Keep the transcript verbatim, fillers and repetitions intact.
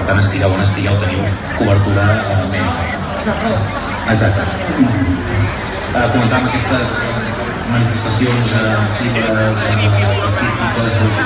tant estigueu on estigueu teniu cobertura mèdica. Els errors. Exacte. Comentàvem aquestes manifestacions cíviques, pacífiques,